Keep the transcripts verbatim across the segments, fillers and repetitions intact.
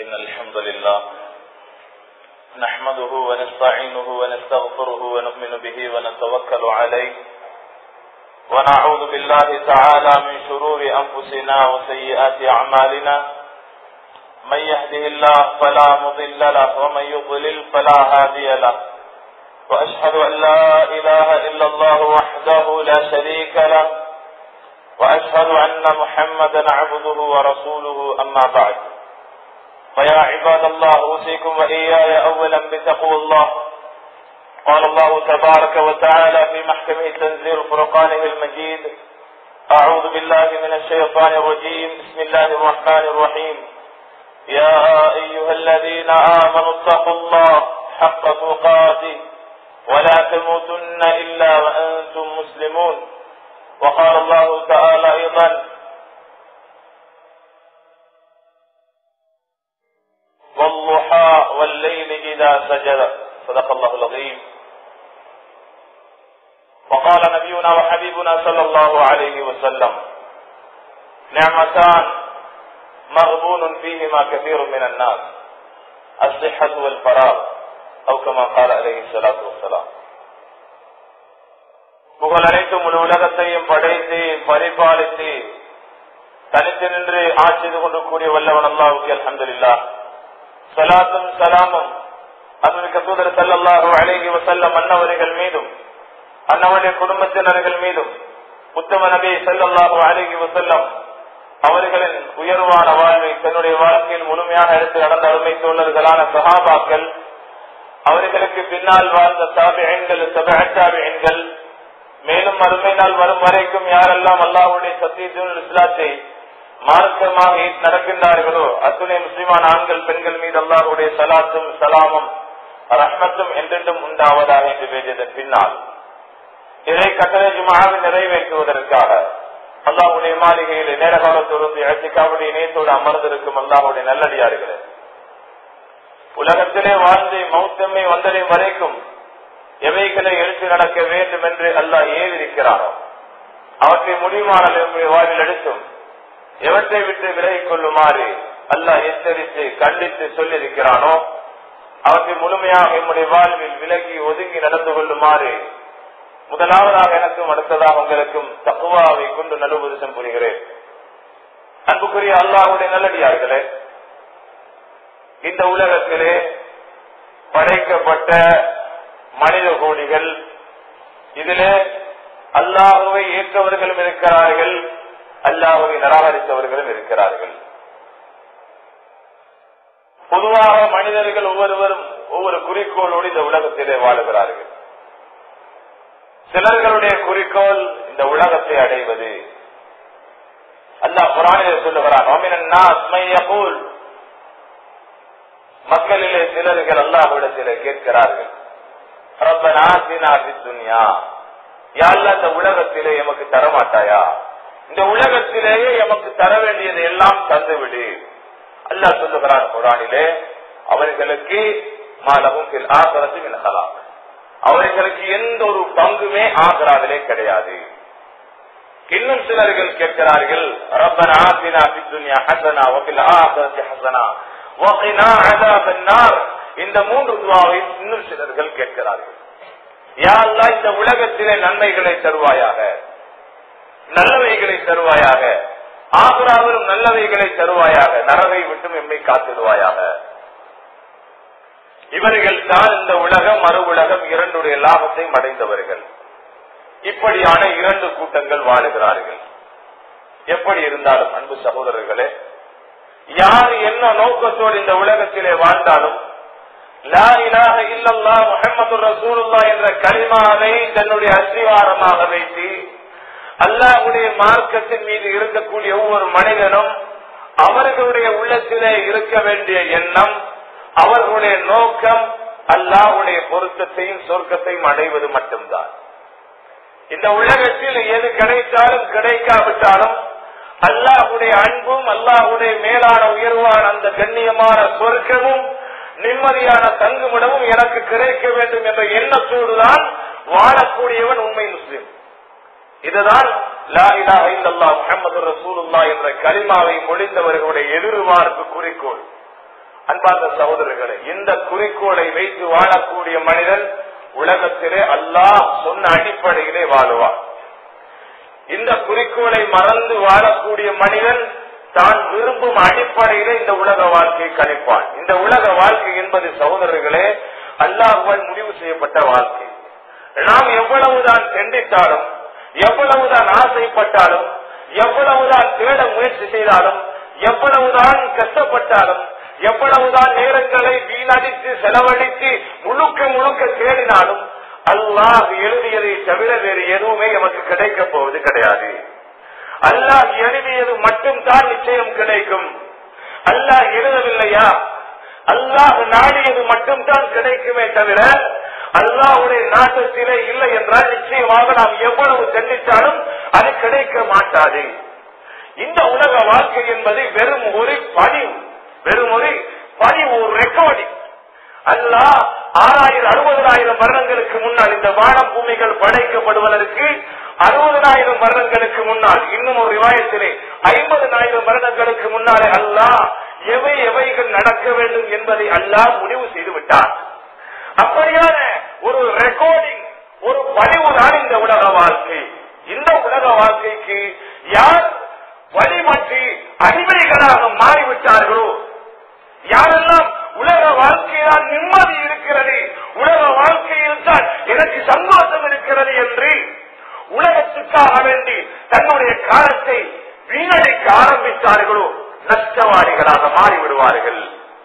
إن الحمد لله نحمده ونستعينه ونستغفره ونؤمن به ونتوكل عليه ونعوذ بالله تعالى من شرور أنفسنا وسيئات أعمالنا من يهده الله فلا مضل له ومن يضلل فلا هادي له وأشهد أن لا إله إلا الله وحده لا شريك له وأشهد أن محمدا عبده ورسوله أما بعد فيا عباد الله أوصيكم وإياي أولا بتقوى الله. قال الله تبارك وتعالى في محكمه تنزيل فرقانه المجيد: أعوذ بالله من الشيطان الرجيم بسم الله الرحمن الرحيم يا أيها الذين آمنوا اتقوا الله حق تقاته ولا تموتن إلا وأنتم مسلمون. وقال الله تعالى أيضا: والضحى والليل إذا سجد. صدق الله العظيم. وقال نبينا وحبيبنا صلى الله عليه وسلم: نعمتان مغبون فيهما كثير من الناس الصحة والفراغ أو كما قال عليه الصلاة والسلام. புகழ் அனைத்தும் முழு உலகத்தையும் படைத்து பரிபாலித்து தனித்து நின்று ஆட்சி செய்து கொண்டு கூடிய வல்லவன் அல்லாஹ்வுக்கு அல்ஹம்துலில்லாஹ். ஸலாத்தும் ஸலாமும் அன்பிற்குரிய தூதர் ஸல்லல்லாஹு அலைஹி வஸல்லம் அன்னவர்கள் மீதும் அன்னவருடைய குடும்பத்தினர்கள் மீதும் உத்தம நபி ஸல்லல்லாஹு அலைஹி வஸல்லம் அவர்களின் உயர்வான வாழ்வை தன்னுடைய வாழ்க்கையில் முழுமையாக எடுத்து நடந்த அருமை தோழர்களான சஹாபாக்கள், அவர்களுக்கு பின்னால் வாழ்ந்த தாபிஈன்கள், தபஅ தாபிஈன்கள், மேலும் மறுமை நாள் வரும் வரைக்கும் யாரெல்லாம் அல்லாஹ்வுடைய சத்தியத்தின் இஸ்லாத்தை மார்க்கமாக நடக்கின்றார்களோ அத்துணை முஸ்லிமான ஆண்கள் பெண்கள் மீது அல்லாஹ்வுடைய ஸலாத்தும் ஸலாமும் ரஹ்மத்தும் என்றென்றும் உண்டாவதாக என்று பேசியதன் பின்னால் இறை கட்டளை ஜும்ஆவை நிறைவேற்றுவதற்காக அல்லாஹ்வுடைய மாளிகையிலே நேர காலத்தோடு இஅ்திகாஃபுடைய நேயத்தோடு அமர்ந்திருக்கும் அல்லாஹ்வுடைய நல்லடியார்களே, உலகத்திலே வாழ்ந்து மௌத்தமை வந்தடையும் வரைக்கும் எவைகளை எடுத்து நடக்க வேண்டும் என்று அல்லாஹ் ஏவிருக்கிறானோ அவற்றை முடிவான வாழ்வில் எடுத்தும் எவற்றை விட்டு விலகிக் கொள்ளுமாறு அல்லாஹ் எச்சரித்து கண்டித்து சொல்லியிருக்கிறானோ அவற்றை முழுமையாக என்னுடைய வாழ்வில் விலகி ஒதுங்கி நடந்து கொள்ளுமாறு முதலாவதாக எனக்கும் அடுத்ததாக உங்களுக்கும் தக்வாவை கொண்டு நல்லுபதேசம் புரிகிறேன். அன்புக்குரிய அல்லாஹ்வுடைய நல்லடியார்களே, இந்த உலகத்திலே படைக்கப்பட்ட மனித கோடிகள், இதிலே அல்லாஹ்வை ஏற்றவர்களும் இருக்கிறார்கள், அல்லாஹ்வை நிராகரித்தவர்களும் இருக்கிறார்கள். பொதுவாக மனிதர்கள் ஒவ்வொருவரும் ஒவ்வொரு குறிக்கோளோடு இந்த உலகத்திலே வாழுகிறார்கள். சிலர்களுடைய குறிக்கோள் இந்த உலகத்தை அடைவது. அல்லாஹ் குர்ஆனிலே சொல்லுகிறான்: மக்களிலே சிலர்கள் அல்லாஹ்விடத்திலே கேட்கிறார்கள், ரப்பனா ஆத்தினா ஃபித் துன்யா, யா அல்லாஹ் இந்த உலகத்திலே எமக்கு தர மாட்டாயா? இந்த உலகத்திலேயே எமக்கு தர வேண்டியது எல்லாம் தந்துவிடு. அல்லாஹ் சொல்லுகிறான் குர்ஆனிலே, அவர்களுக்கு மாலஹும் ஃபில் ஆகிரத்தி மின் ஹலாக், அவர்களுக்கு எந்த ஒரு பங்குமே ஆகிராவிலே கிடையாது. இன்னும் சிலர்கள் கேட்கிறார்கள், ரப்பனா ஆத்தினா ஃபித் துன்யா ஹஸனா வ ஃபில் ஆகிரத்தி ஹஸனா வ கினா அஸாபன் நார். இந்த மூன்று துஆவை இன்னும் சிலர்கள் கேட்கிறார்கள். யா அல்லாஹ் இந்த உலகத்திலே நன்மைகளை தருவாயாக, நல்லவைகளை தருவாயாக, ஆகிராவிலும் நல்லவைகளை தருவாயாக, நரகை விட்டும் எம்மை காத்திடுவாயாக. இவர்கள் தான் இந்த உலகம் மறு உலகம் இரண்டுடைய லாபத்தை அடைந்தவர்கள். இப்படியான இரண்டு கூட்டங்கள் வாழுகிறார்கள். எப்படி இருந்தாலும் அன்பு சகோதரர்களே, யார் என்ன நோக்கத்தோடு இந்த உலகத்திலே வாழ்ந்தாலும் லா இலாஹ இல்லல்லாஹ் முஹம்மதுர் ரசூலுல்லாஹ் என்ற கலிமாவை தன்னுடைய அஸ்திவாரமாக வைத்து அல்லாஹ்வுடைய மார்க்கத்தின் மீது இருக்கக்கூடிய ஒவ்வொரு மனிதனும் அவர்களுடைய உள்ளத்திலே இருக்க வேண்டிய எண்ணம், அவர்களுடைய நோக்கம் அல்லாஹ்வுடைய பொருத்தத்தையும் சொர்க்கத்தையும் அடைவது மட்டும்தான். இந்த உலகத்தில் எது கிடைத்தாலும் கிடைக்காவிட்டாலும் அல்லாஹ்வுடைய அன்பும் அல்லாஹ்வுடைய மேலான உயர்வான அந்த கண்ணியமான சொர்க்கமும் நிம்மதியான தங்குமிடமும் எனக்கு கிடைக்க வேண்டும் என்ற எண்ணத்தோடுதான் வாழக்கூடியவன் உண்மை முஸ்லிம். இதுதான் லா இலாஹ இல்லல்லாஹ் முஹம்மதுர் ரசூலுல்லாஹ் என்ற கலிமாவை மொழிந்தவர்களுடைய எதிர்பார்ப்பு குறிக்கோள். அன்பார்ந்த சகோதரர்களே, இந்த குறிக்கோளை வைத்து வாழக்கூடிய மனிதன் உலகத்திலே அல்லாஹ் சொன்ன அடிப்படையிலே வாழுவார். இந்த குறிக்கோளை மறந்து வாழக்கூடிய மனிதன் தான் விரும்பும் அடிப்படையிலே இந்த உலக வாழ்க்கையை கழிப்பான். இந்த உலக வாழ்க்கை என்பது சகோதரர்களே அல்லாஹ்வால் முடிவு செய்யப்பட்ட வாழ்க்கை. நாம் எவ்வளவுதான் சிந்தித்தாலும், எவ்வளவுதான் ஆசைப்பட்டாலும், எவ்வளவுதான் தேட முயற்சி செய்தாலும், எவ்வளவுதான் கஷ்டப்பட்டாலும், எவ்வளவுதான் நேரங்களை வீணடித்து செலவழித்து முழுக்க முழுக்க தேடினாலும் அல்லாஹ் எழுதியதை தவிர வேறு எதுவுமே நமக்கு கிடைக்க போவது கிடையாது. அல்லாஹ் எழுதியது மட்டும் தான் நிச்சயம் கிடைக்கும். அல்லாஹ் எழுதவில்லையா, அல்லாஹ் நாடியது மட்டும் தான் கிடைக்குமே தவிர அல்லாஹ்வுடைய நாட்டத்திலே இல்லை என்றால் நிச்சயமாக நாம் எவ்வளவு தண்டித்தாலும் அது கிடைக்க மாட்டாது. இந்த உலக வாழ்க்கை என்பது வெறும் ஒரு பதிவு, வெறும் ஒரு பதிவு, ஒரு ரெக்கார்டிங். அல்லாஹ் ஆறாயிரம் அறுபதாயிரம் வருடங்களுக்கு முன்னால் இந்த வானம் பூமிகள் படைக்கப்படுவதற்கு அறுபதாயிரம் வருடங்களுக்கு முன்னால், இன்னும் ஒரு ரிவாயத்திலே ஐம்பதாயிரம் வருடங்களுக்கு முன்னாலே அல்லாஹ் எவை எவைகள் நடக்க வேண்டும் என்பதை அல்லாஹ் முடிவு செய்து விட்டார். அப்படியான ஒரு ரெக்கார்டிங், ஒரு பதிவுதான் இந்த உலக வாழ்க்கை. இந்த உலக வாழ்க்கைக்கு யார் வழிமற்றி அடிமைகளாக மாறிவிட்டார்களோ, யாரெல்லாம் உலக வாழ்க்கையால் நிம்மதி இருக்கிறது, உலக வாழ்க்கையில் தான் எனக்கு சந்தோஷம் இருக்கிறது என்று உலகத்துக்காக வேண்டி தன்னுடைய காலத்தை வீணடிக்க ஆரம்பித்தார்களோ நஷ்டவாதிகளாக மாறிவிடுவார்கள்.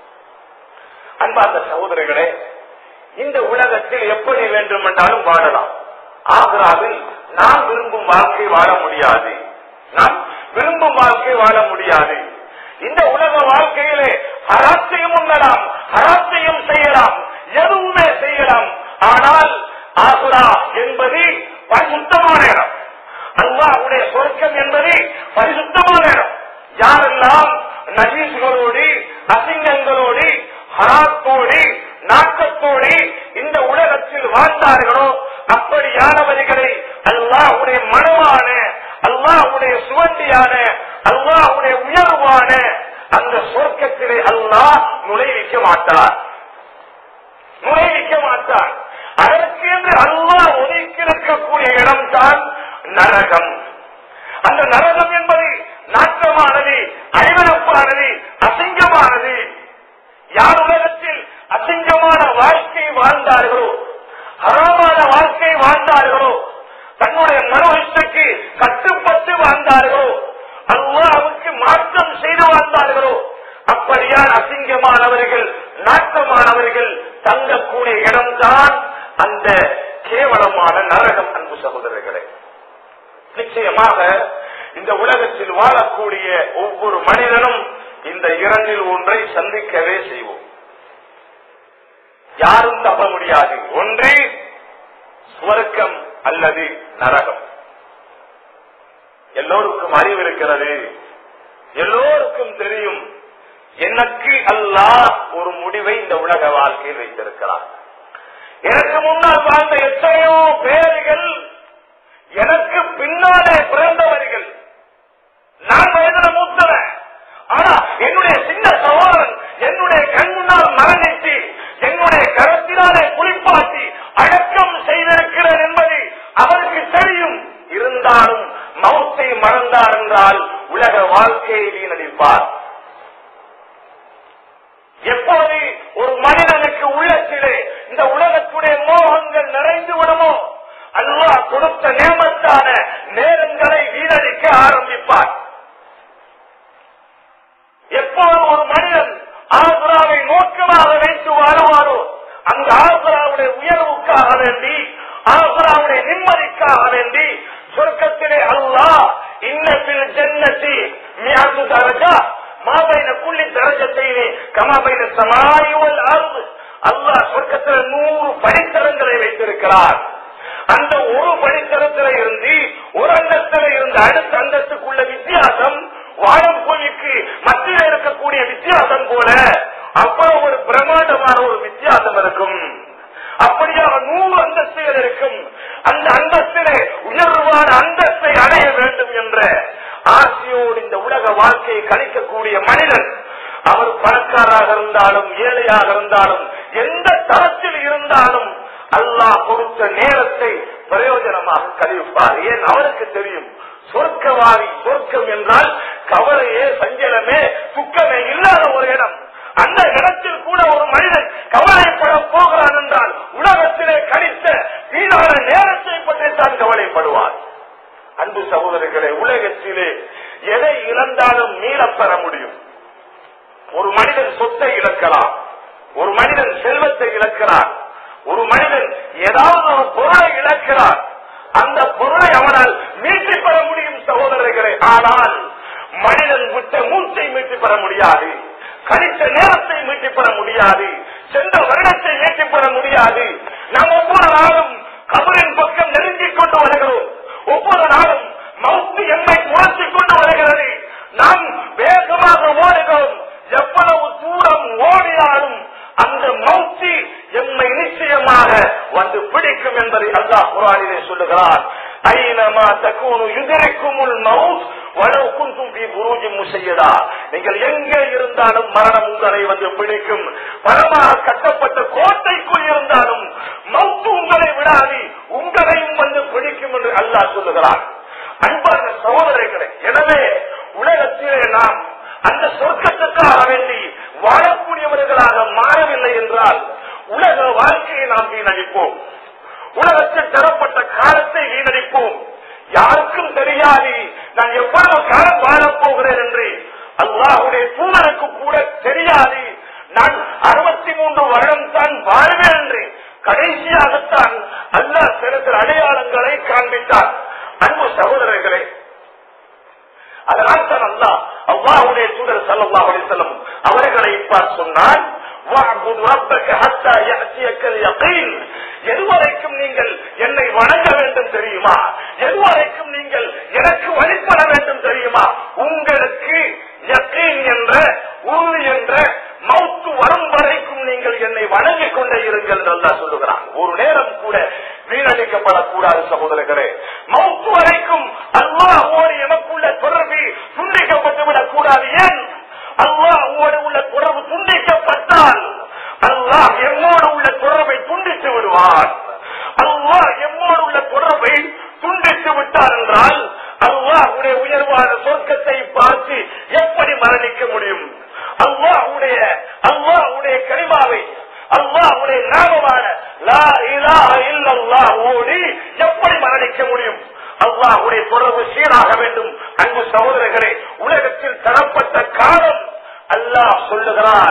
அன்பார்ந்த சகோதரர்களே, இந்த உலகத்தில் எப்படி வேண்டுமென்றாலும் வாழலாம். ஆக்ராவில் நாம் விரும்பும் வாழ்க்கை வாழ முடியாது. நாம் விரும்பும் வாழ்க்கை வாழ முடியாது. இந்த உலக வாழ்க்கையிலே ஹராத்தையும் உண்ணலாம், ஹராத்தையும் செய்யலாம், எதுவுமே செய்யலாம். ஆனால் ஆக்ரா என்பது பரிசுத்தமான இடம். அல்லாஹ்வுடைய சொர்க்கம் என்பது பரிசுத்தமான இடம். யாரெல்லாம் நஜீஸ்களோடு, அசிங்கங்களோடு, ஹராத்தோடு, நாக்கத்தோடு இந்த உலகத்தில் வாழ்ந்தார்களோ அப்படியானவர்களை அல்லாஹ்வுடைய மனமான, அல்லாஹ்வுடைய சுவண்டியான, அல்லாஹ்வுடைய உயர்வான அந்த சொர்க்கத்திலே அல்லாஹ் நுழைவிக்க மாட்டார், நுழைவிக்க மாட்டார். அதற்கு என்று அல்லாஹ் ஒதுக்கியிருக்கக்கூடிய இடம்தான் நரகம். அந்த நரகம் என்பது நாட்டமானது, அழிவனப்பானது, அசிங்கமானது. யார் உலகத்தில் அசிங்கமான வாழ்க்கை வாழ்ந்தார்களோ, ஹராமான வாழ்க்கை வாழ்ந்தார்களோ, தன்னுடைய மனோஷ்டக்கு கட்டுப்பட்டு வாழ்ந்தார்களோ, அல்லாஹ்வுக்கு மாற்றம் செய்து வாழ்ந்தார்களோ, அப்படியான் அசிங்கமானவர்கள், நாட்டமானவர்கள் தங்கக்கூடிய இடம்தான் அந்த கேவலமான நரகம். அன்பு சகோதரர்களே, நிச்சயமாக இந்த உலகத்தில் வாழக்கூடிய ஒவ்வொரு மனிதனும் இந்த இரண்டில் ஒன்றை சந்திக்கவே செய்வோம். யாரும் தப்ப முடியாது. ஒன்று சுவர்க்கம் அல்லது நரகம். எல்லோருக்கும் அறிவு இருக்கிறது, எல்லோருக்கும் தெரியும். எனக்கு அல்லாஹ் ஒரு முடிவை இந்த உலக வாழ்க்கையில் வைத்திருக்கிறார். எனக்கு முன்னால் வாழ்ந்த எத்தனையோ பேர்கள், எனக்கு பின்னாலே பிறந்தவர்கள், நான் வயதில மூத்தவன், ஆனா என்னுடைய சின்ன சகோதரன் என்னுடைய கண் முன்னால் மரணித்து என்னுடைய கரத்தினாலே குளிப்பாட்டி அடக்கம் செய்திருக்கிறார் என்பது அவருக்கு தெரியும். இருந்தாலும் மௌத்தை மறந்தார் என்றால் உலக வாழ்க்கையை வீணடிப்பார். எப்போது ஒரு மனிதனுக்கு உள்ளத்திலே இந்த உலகத்துடைய மோகங்கள் நிறைந்து விடுமோ அல்லாஹ் கொடுத்த நேமத்தான நேரங்களை வீணடிக்க ஆரம்பிப்பார். எப்போது ஒரு மனிதன் ஆக்ராவை நோக்கமாக வைத்து வாழுவாரோ அந்த ஆக்ராவுடைய உயர்வுக்காக வேண்டி, ஆக்ராவுடைய நிம்மதிக்காக வேண்டி சொர்க்கத்திலே அல்லாஹ் இன்னபில் ஜன்னதி மியத்து தரஜா மாபைன குல்லி தரஜத்தைனி கமாபைன ஸமாஇ வல் அர்த். அல்லாஹ் சொர்க்கத்தில் நூறு படித்தரங்களை வைத்திருக்கிறார். அந்த ஒரு படித்தரத்தில இருந்து ஒரு அந்தஸ்தில இருந்து அடுத்த அந்தஸ்துக்குள்ள வித்தியாசம் வானம் பூமிக்கு மத்தியில் இருக்கக்கூடிய வித்தியாசம் போல அவ்வளவு ஒரு பிரமாண்டமான ஒரு வித்தியாசம் இருக்கும். அப்படியாக நூறு அந்தஸ்துகள் இருக்கும். அந்த அந்தஸ்திலே உயர்வான அந்தஸ்தை அடைய வேண்டும் என்ற ஆசையோடு இந்த உலக வாழ்க்கையை கணிக்கக்கூடிய மனிதன் அவர் பணக்காரராக இருந்தாலும் ஏழையாக இருந்தாலும் எந்த தரத்தில் இருந்தாலும் அல்லாஹ் கொடுத்த நேரத்தை பிரயோஜனமாக கழிப்பார். ஏன் அவருக்கு தெரியும் சொர்க்கவாதி சொர்க்கம் என்றால் கவலையே சஞ்சலமே துக்கமே இல்லாத ஒரு இடம். அந்த இடத்தில் கூட ஒரு மனிதன் கவலைப்பட போகிறான் என்றால் உலகத்திலே கழித்த வீணான நேரத்தை பற்றி தான் கவலைப்படுவார். அன்பு சகோதரர்களே, உலகத்திலே எதை இழந்தாலும் மீளப் பெற முடியும். ஒரு மனிதன் சொத்தை இழக்கலாம், ஒரு மனிதன் செல்வத்தை இழக்கிறான், ஒரு மனிதன் ஏதாவது ஒரு பொருளை இழக்கிறான். அந்த பொருளை அவனால் மீட்டி பெற முடியும் சகோதரர்களே. ஆனால் மனிதன் விட்ட மூச்சை மீட்டி பெற முடியாது, கழித்த நேரத்தை மீட்டி பெற முடியாது, சென்ற வருடத்தை மீட்டி பெற முடியாது. நாம் ஒவ்வொரு நாளும் கபரின் பக்கம் நெருங்கிக் கொண்டு வருகிறோம். ஒவ்வொரு நாளும் மௌத்து எம்மை முறைத்துக் கொண்டு வருகிறது. நாம் வேகமாக ஓடுகிறோம். எவ்வளவு தூரம் ஓடினாலும் அந்த மௌத்தி எம்மை நிச்சயமாக வந்து பிடிக்கும் என்பதை அல்லாஹ் குர்ஆனிலே சொல்லுகிறார். ஐனமா தகூனு யுத்ரிக்குமுல் மௌத் வலவ் குன்தும் ஃபீ புரூஜின் முஸய்யதா. நீங்கள் எங்கே இருந்தாலும் மரணம் உங்களை வந்து பிடிக்கும். பலமாக கட்டப்பட்ட கோட்டைக்குள் இருந்தாலும் மௌத்து உங்களை விடாது, உங்களையும் வந்து பிடிக்கும் என்று அல்லாஹ் சொல்லுகிறார். அன்பான சகோதரர்களே, எனவே உலகத்திலே நாம் அந்த சொர்க்கத்துக்காக வேண்டி வாழக்கூடியவர்களாக மாறவில்லை என்றால் உலக வாழ்க்கையை நாம் வீணடிப்போம். உலகத்தில் தரப்பட்ட காலத்தை வீணடிப்போம். யாருக்கும் தெரியாது நான் எவ்வளவு காலம் வாழப் போகிறேன் என்று. அல்லாஹ்வுடைய தூதருக்கு கூட தெரியாது நான் அறுபத்தி மூன்று வருடம் தான் வாழ்வேன் என்று. கடைசியாகத்தான் அல்லாஹ் சில சில அடையாளங்களை காண்பித்தார். அன்பு சகோதரர்களே, அதனால் தான் அல்லாஹ் அல்லாஹ்வுடைய தூதர் ஸல்லல்லாஹு அலைஹி வஸல்லம் அவர்களை பார்த்து சொன்னார், வஅபுது ரப்பக ஹத்தா யஅதியக்கல் யகீன். எதுவரைக்கும் நீங்கள் என்னை வணங்க வேண்டும் தெரியுமா? எதுவரைக்கும் நீங்கள் எனக்கு வழிபட வேண்டும் தெரியுமா? உங்களுக்கு யகீன் என்ற உறுதி என்ற மௌத்து வரும் வரைக்கும் நீங்கள் என்னை வணங்கிக் கொண்டே இருங்கள் என்று அல்லாஹ் சொல்லுகிறான். ஒரு நேரம் கூட வீணடிக்கப்படக்கூடாது சகோதரர்களே. மௌத்து வரைக்கும் அல்லாஹ்வோடு எனக்குள்ள தொடர்பு துண்டிக்கப்பட்டுவிடக் கூடாது. ஏன்? அல்லாஹ்வோடு உள்ள தொடர்பு துண்டிக்கப்பட்டால் அல்லாஹ் எம்மோடு உள்ள தொடர்பை துண்டித்து விடுவார். அல்லாஹ் எம்மோடு உள்ள தொடர்பை துண்டித்து விட்டார் என்றால் அல்லாஹ்வுடைய உயர்வான சொர்க்கத்தை பார்த்து எப்படி மரணிக்க முடியும்? அல்லாஹ்வுடைய அல்லாஹ்வுடைய கலிமாவை அல்லாஹ்வுடைய நாமமான லா இலாஹ இல்லல்லாஹ் ஓடி எப்படி மரணிக்க முடியும்? அல்லாஹ்வுடைய தொடர்பு சீராக வேண்டும். அன்பு சகோதரர்களே, உலகத்தில் தரப்பட்ட காலம் அல்லாஹ் சொல்லுகிறார்,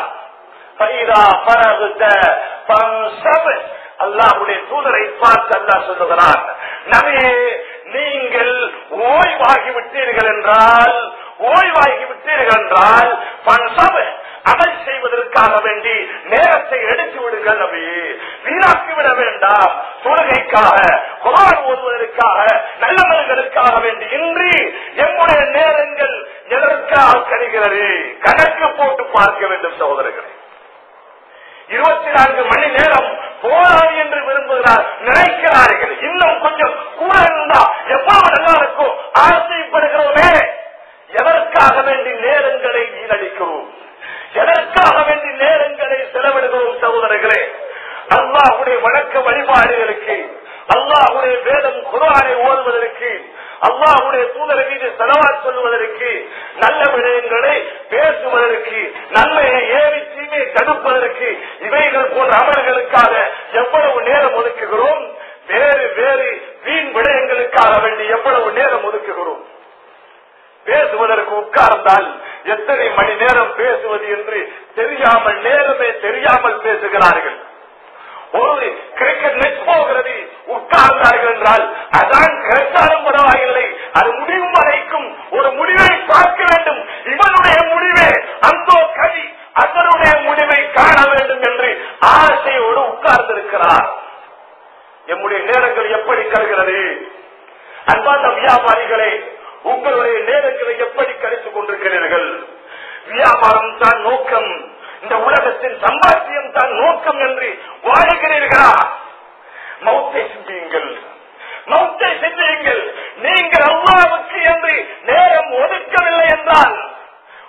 அல்லாஹ்வுடைய தூதரை பார்த்து அல்லாஹ் சொல்லுகிறார், நபியே நீங்கள் ஓய்வாகி விட்டீர்கள் என்றால் ஓய்வாகி விட்டீர்கள் என்றால் அமல் செய்வதற்காக வேண்டி நேரத்தை எடுத்து விடுங்கள் நபியே, வீணாக்கி விட வேண்டாம். தொழுகைக்காக குர்ஆன் ஓதுவதற்காக நல்லவர்களுக்காக வேண்டி இன்றி எம்முடைய நேரங்கள் எதற்காக கழிகிறது? கணக்கு போட்டு பார்க்க வேண்டும் சகோதரர்களே. இருபத்தி நான்கு மணி நேரம் போராடி என்று விரும்புகிறார் நினைக்கிறார்கள். இன்னும் கொஞ்சம் கூட இருந்தா எவ்வளவு நல்லா இருக்கும் ஆசைப்படுகிறோமே. எதற்காக வேண்டி நேரங்களை வீணடிக்கிறோம்? எதற்காக வேண்டி நேரங்களை செலவிடுகிறோம் சகோதரர்களே? அல்லாஹ்வுடைய வணக்க வழிபாடுகளுக்கு, அல்லாஹ்வுடைய வேதம் குர்ஆனை ஓதுவதற்கு, அல்லாஹ்வுடைய தூதர் மீது ஸலவாத் சொல்வதற்கு, நல்ல விடயங்களை பேசுவதற்கு, நன்மையை ஏவி தீமையை தடுப்பதற்கு, இவைகள் போன்ற அமல்களுக்காக எவ்வளவு நேரம் ஒதுக்குகிறோம்? வேறு வேறு வீண் விடயங்களுக்காக வேண்டி எவ்வளவு நேரம் ஒதுக்குகிறோம்? பேசுவதற்கு உட்கார்ந்தால் எத்தனை மணி நேரம் பேசுவது என்று தெரியாமல் நேரமே தெரியாமல் பேசுகிறார்கள். ஒரு கிரிக்கெட் மேட்ச் போகிறது, உட்கார்ந்தார்கள் என்றால் அதான் கிடைத்தாலும் பரவாயில்லை, அது முடிவும் வரைக்கும் ஒரு முடிவை பார்க்க வேண்டும். இவனுடைய முடிவே அந்தோ கவி அதனுடைய முடிவை காண வேண்டும் என்று ஆசையோடு உட்கார்ந்திருக்கிறார். எம்முடைய நேரங்கள் எப்படி கருகிறது? அன்பான வியாபாரிகளே, உங்களுடைய நேரங்களை எப்படி கழித்துக் கொண்டிருக்கிறீர்கள்? வியாபாரம் தான் நோக்கம், இந்த உலகத்தின் சம்பாத்தியம் தான் நோக்கம் என்று வாழ்கிறீர்களா? மௌத்தை சிந்தியுங்கள், மௌத்தை சிந்தியுங்கள். நீங்கள் அல்லாஹ்வுக்கு என்று நேரம் ஒதுக்கவில்லை என்றால்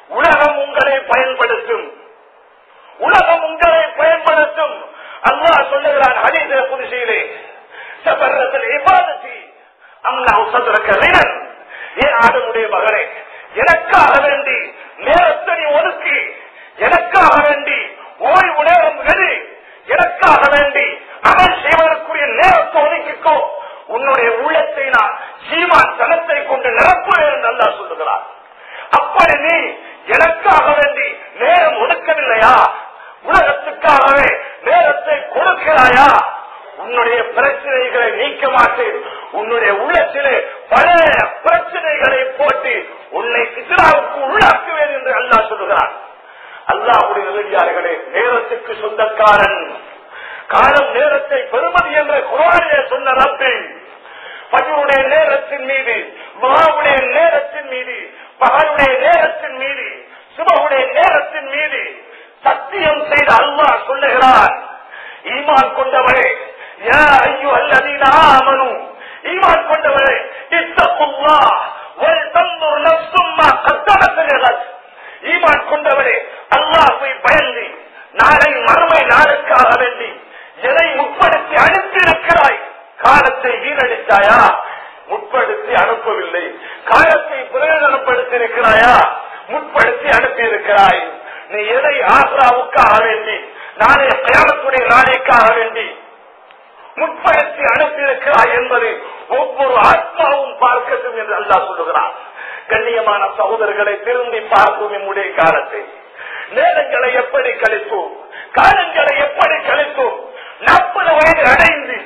உலகம் உங்களை பயன்படுத்தும், உலகம் உங்களை பயன்படுத்தும். அல்லாஹ் சொல்லுகிறான் ஹதீஸிலே குத்ஸியிலே, சபரத்தில் இபாதத்தி அல்லாஹ் சதரக்கலின், ஏ ஆதமுடைய மகனே, எனக்காக வேண்டி நேரத்தை நீ ஒதுக்கி, எனக்காக வேண்டி ஓய்வு நேரம் எது, எனக்காக வேண்டி அமல் செய்வதற்குரிய நேரத்தை ஒதுக்கிக்கோ, உன்னுடைய உள்ளத்தை நான் சீமான் தனத்தை கொண்டு நிரப்புவேன் என்று அல்லாஹ் சொல்லுகிறார். அப்படி நீ எனக்காக வேண்டி நேரம் ஒதுக்கவில்லையா, உலகத்துக்காகவே நேரத்தை கொடுக்கிறாயா, உன்னுடைய பிரச்சனைகளை நீக்க மாட்டேன், உன்னுடைய உள்ளத்திலே பழைய பிரச்சனைகளை போட்டு உன்னை இஸ்லாமுக்கு உள்ளாக்குவேன் என்று அல்லாஹ் சொல்லுகிறான். அல்லாஹ்வுடைய நல்லடியார்களே, நேரத்துக்கு சொந்தக்காரன், காலம் நேரத்தை பெறுமதி என்ற குர்ஆனிலே சொன்ன ரப்பே, ஃபஜ்ருடைய நேரத்தின் மீது, துஹாவுடைய நேரத்தின் மீது, பகலுடைய நேரத்தின் மீது, சுபஹுடைய நேரத்தின் மீது சத்தியம் செய்த அல்லாஹ் சொல்லுகிறான், ஈமான் கொண்டவரே, யா அய்யுஹல்லதீன ஆமனூ, ஈமான் கொண்டவரே, இத்தகுல்லாஹ் வல் தன்துர் நஃப்ஸும் மா கத்தமத் லிகத், ஈமான் கொண்டவரே, அல்லாஹ்வை பயந்து நாளை மறுமை நாளுக்காக வேண்டி எதை முற்படுத்தி அனுப்பியிருக்கிறாய், காலத்தை வீணடித்தாயா, முற்படுத்தி அனுப்பவில்லை, காலத்தை பிரயோஜனப்படுத்தியிருக்கிறாயா, முற்படுத்தி அனுப்பியிருக்கிறாய், நீ எதை ஆக்ராவுக்காக வேண்டி நாளை கியாமத்துடைய நாளைக்காக வேண்டி முற்படுத்தி அனுப்பியிருக்கிறாய் என்பது ஒவ்வொரு ஆத்மாவும் பார்க்கட்டும் என்று அல்லாஹ் சொல்லுகிறார். கண்ணியமான சகோதரர்களை திரும்பி பார்க்கும் நம்முடைய காலத்தை, நேரங்களை எப்படி கழித்தோம், காலங்களை எப்படி கழித்தோம். நாற்பது வயது அடைந்து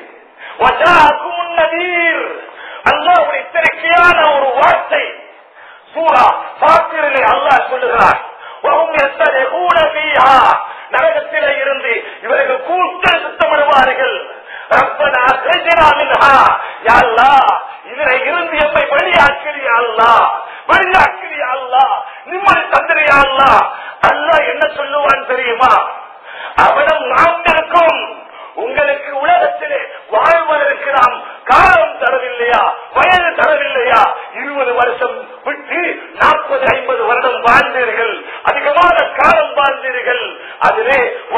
முன்னதீர் அல்லாஹ்வுடைய எச்சரிக்கையான ஒரு வார்த்தை சூரா ஃபாத்திரிலே அல்லாஹ் சொல்லுகிறார், நரகத்திலே இருந்து இவர்கள் கூட்டல் சுத்தமிடுவார்கள், ரப்பனா அக்ரிஜ்னா மின்ஹா, யா அல்லாஹ் இதிலே இருந்து எம்மை வெளியாக்கிறியா அல்லாஹ், வெளியாக்கிறியா அல்லாஹ், நிம்மதி தந்திரியா அல்லாஹ். அல்லாஹ் என்ன சொல்லுவான் தெரியுமா, அவனும் நாம் இருக்கும், உங்களுக்கு உலகத்திலே வாழ்வதற்கு நாம் காலம் தரவில்லையா, வயது தரவில்லையா, இருபது வருஷம் விட்டு நாற்பது ஐம்பது வருடம் வாழ்ந்தீர்கள், அதிகமான காலம் வாழ்ந்தீர்கள், அதிலே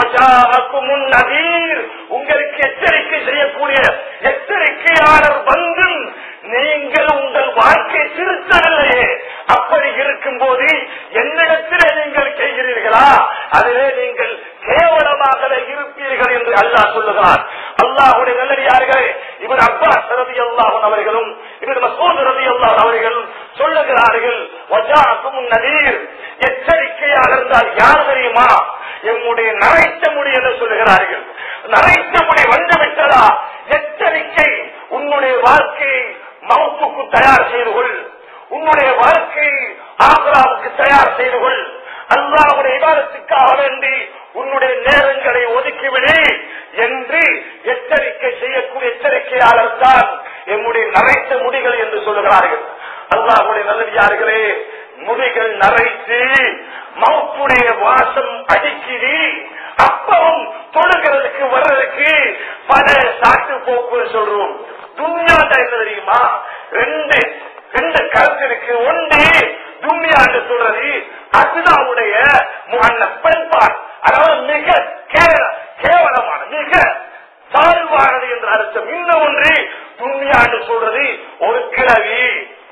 முன்னதீர் உங்களுக்கு எச்சரிக்கை செய்யக்கூடிய எச்சரிக்கையாளர் வந்து நீங்கள் உங்கள் வாழ்க்கை திருத்தவில்லையே, அப்படி இருக்கும் போது என்னிடத்திலே நீங்கள் செய்கிறீர்களா, அதிலே நீங்கள் கேவலமாக இருப்பீர்கள் என்று அல்லாஹ் சொல்லுகிறார். அல்லாஹ்வுடைய நல்லடியார்களே, இவர் அப்பாஸ் ரலியல்லாஹு அன்ஹு அவர்களும் இவர் மஸ்ஊத் ரலியல்லாஹு அன்ஹு அவர்களும் சொல்லுகிறார்கள், வஜாஅக்கும் நதீர், எச்சரிக்கையாளர் என்றால் யார் தெரியுமா, எம்முடைய நரைத்த முடி என்று சொல்லுகிறார்கள். நரைத்த முடி வந்துவிட்டதா, எச்சரிக்கை, உன்னுடைய வாழ்க்கையை மௌத்துக்கு தயார் செய்து கொள், உன்னுடைய வாழ்க்கையை ஆக்ராவுக்கு தயார் செய்து கொள், அல்லாஹ்வுடைய இபாதத்துக்காக வேண்டி உன்னுடைய நேரங்களை ஒதுக்கிவிடு என்று எச்சரிக்கை செய்யக்கூடிய எச்சரிக்கையாளர் தான் எம்முடைய நரைத்த முடிகள் என்று சொல்லுகிறார்கள். அல்லாஹ்வுடைய நல்லடியார்களே, முடிகள் நரைத்து மௌத்துடைய வாசம் அடிக்குது, அப்பவும் தொழுகிறதுக்கு வர்றதுக்கு பல சாட்டு போக்கு சொல்றோம். துன்யாண்டா என்ன தெரியுமா, ரெண்டு ரெண்டு கருத்து இருக்கு. ஒன்று துன்யாண்டு சொல்றது அதுதாவுடைய பெண்பால், அதாவது மிக கேவலமான மிக தாழ்வானது என்ற அர்த்தம். இன்னும் ஒன்று துன்யாண்டு சொல்றது ஒரு கிழவி,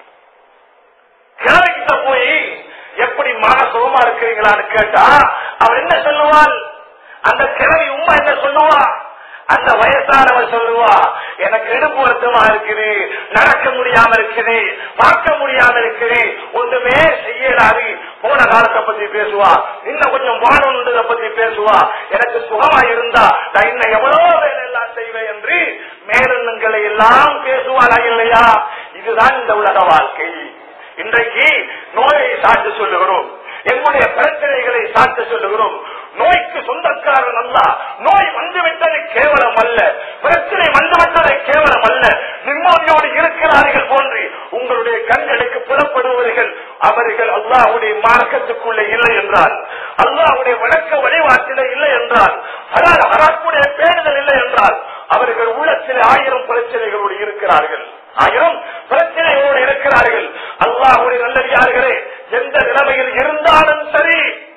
கிழவிக்கிட்ட போய் எப்படி மனசுமா இருக்கிறீங்களான்னு கேட்டா அவர் என்ன சொல்லுவாள், அந்த கிழவி உண்மை என்ன சொல்லுவா, அந்த வயசானவர் சொல்லுவா, எனக்கு இடுப்பு வருத்தமா இருக்குது, நடக்க முடியாம இருக்குது, பார்க்க முடியாம இருக்குது, ஒன்றுமே செய்யலாது, போன காலத்தை பத்தி பேசுவா, இன்னும் கொஞ்சம் வானொன்றதை பத்தி பேசுவா, எனக்கு சுகமா இருந்தா நான் இன்னும் எவ்வளவு வேலை எல்லாம் செய்வேன் என்று மேலெண்ணங்களை எல்லாம் பேசுவாளா இல்லையா? இதுதான் இந்த உலக வாழ்க்கை. இன்றைக்கு நோயை சாட்டு சொல்லுகிறோம், எங்களுடைய பிரச்சனைகளை சாட்டு சொல்லுகிறோம். நோய்க்கு சொந்தக்காரன் அல்ல, நோய் வந்துவிட்டது கேவலம் அல்ல, பிரச்சனை வந்துவிட்டது கேவலம் அல்ல. நிம்மதியோடு இருக்கிறார்கள் போன்று உங்களுடைய கண்களுக்கு புலப்படுவர்கள் அவர்கள் அல்லாஹ்வுடைய மார்க்கத்துக்குள்ளே இல்லை என்றால், அல்லாஹ்வுடைய வழக்க வழிபாட்டிலே இல்லை என்றால், ஹலால் ஹராத்துடைய பேணுதல் இல்லை என்றால், அவர்கள் உள்ளத்தில் ஆயிரம் பிரச்சனைகளோடு இருக்கிறார்கள், ஆயிரம் பிரச்சனைகளோடு இருக்கிறார்கள். அல்லாஹ்வுடைய நல்லடியார்களே, எந்த நிலைமையில் இருந்தாலும் சரி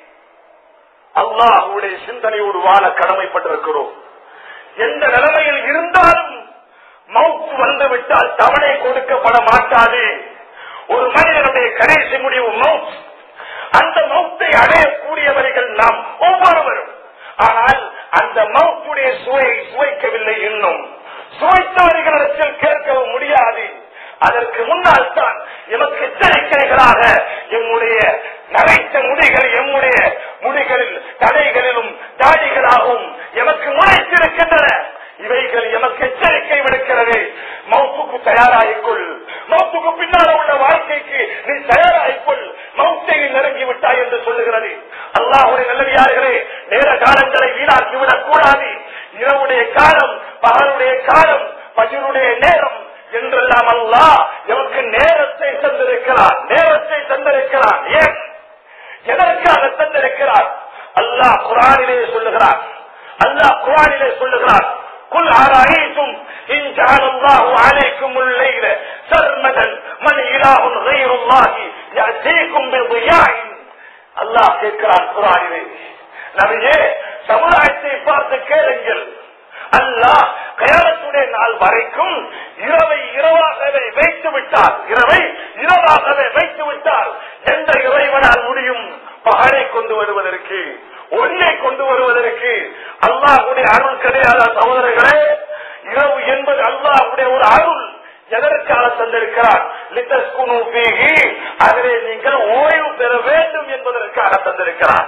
அல்லாஹ்வுடைய சிந்தனையோடு வாழ கடமைப்பட்டிருக்கிறோம். எந்த நிலைமையில் இருந்தாலும் மௌத் வந்துவிட்டால் தவணை கொடுக்கப்பட மாட்டாது. ஒரு மனிதனுடைய கடைசி முடிவு மௌத். அந்த மௌத்தை அடையக்கூடியவர்கள் நாம் ஒவ்வொருவரும். ஆனால் அந்த மௌத்துடைய சுவையை சுவைக்கவில்லை, இன்னும் சுவைத்தவர்களிடத்தில் கேட்கவும் முடியாது. அதற்கு முன்னால் தான் எமக்கு எச்சரிக்கைகளாக எம்முடைய நரைத்த முடிகள் எம்முடைய முடிகளில் தடைகளிலும் தாடிகளாகவும் எமக்கு முளைத்திருக்கின்றன. இவைகள் எமக்கு எச்சரிக்கை விடுக்கிறது. மௌத்துக்கு தயாராகிக்கொள், மௌத்துக்கு பின்னால் உள்ள வாழ்க்கைக்கு நீ தயாராகிக்கொள், மௌத்தை நெருங்கிவிட்டாய் என்று சொல்லுகிறது. அல்லாஹ்வுடைய நல்லடியார்களே, நேர காலங்களை வீணாக்கிவிடக் கூடாது. இரவுடைய காலம், பகலுடைய காலம், பஜ்ருடைய நேரம் என்றெல்லாம் அல்லாஹ் எமக்கு நேரத்தை தந்திருக்கிறார். நேரத்தை தந்திருக்கிறார். ஏன், எதற்காக தந்திருக்கிறார்? அல்லாஹ் குர்ஆனிலே சொல்லுகிறார். அல்லாஹ் குர்ஆனிலே சொல்லுகிறார், குல் அரஐதும் இன் ஜஅலல்லாஹு அலைக்குமுல் லைல சர்மதன் மன் இலாஹுன் கைருல்லாஹி யஅதீகும் பிதியாஇன். அல்லாஹ் கேட்கிறார் குர்ஆனிலே, நபியே சமுதாயத்தை பார்த்து கேளுங்கள். அல்லாஹ் கயாமத்துடைய நாள் வரைக்கும் இரவை இரவாகவே வைத்து விட்டார். இரவை இரவாகவே வைத்து விட்டார். எந்த இறைவனால் முடியும் பகலை கொண்டு வருவதற்கு, ஒளியை கொண்டு வருவதற்கு? அல்லாஹ்வுடைய அருள் கிடையாத சகோதரர்களே? இரவு என்பது அல்லாஹ்வுடைய ஒரு அருள். எதற்காக தந்திருக்கிறார்? லிதஸ்குனு ஃபீஹி, அதிலே நீங்கள் ஓய்வு பெற வேண்டும் என்பதற்காக தந்திருக்கிறார்.